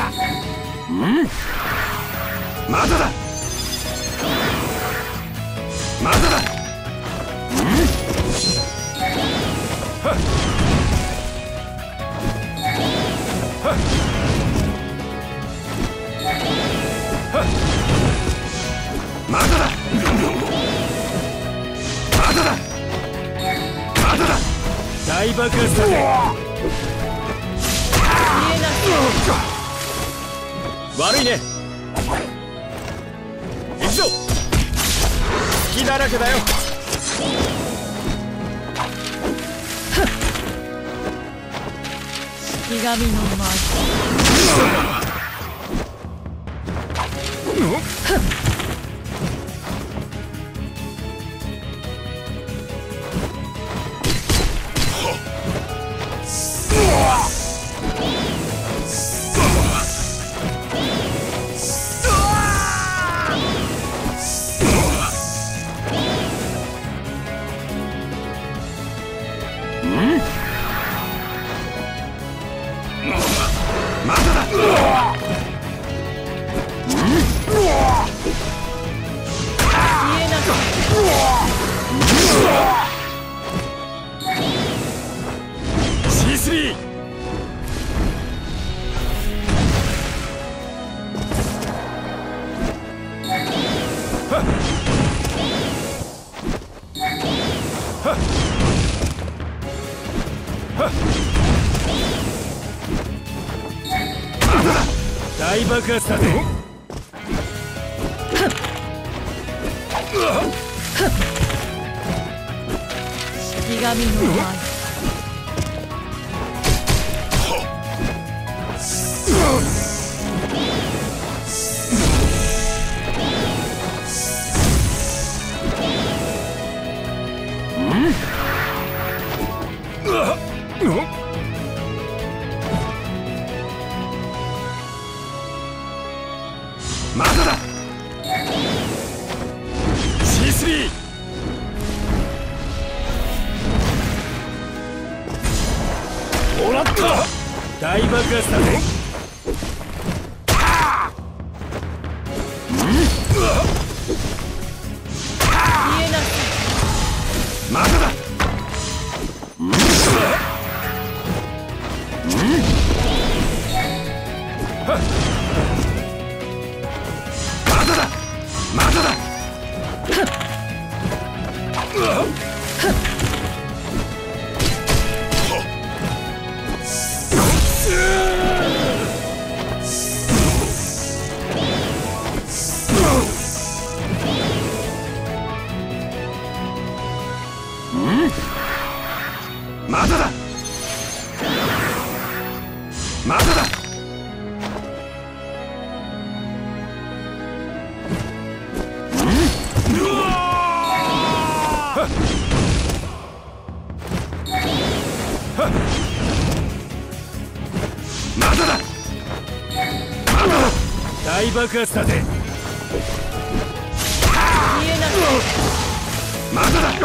まだだ。まだだ。まだだ。まだだ。まだだ。大爆発だぜ。悪いね。行くぞ。隙だらけだよ。 式神の舞。 まだだ。C3。大爆発だぜ。 式神の舞。 まだだ。C3。もらった。大爆発だぜ。まだだ。まだだ。まだだ。まだだ。まだだ。まだだ。まだだ。大爆発だぜ。まだだ。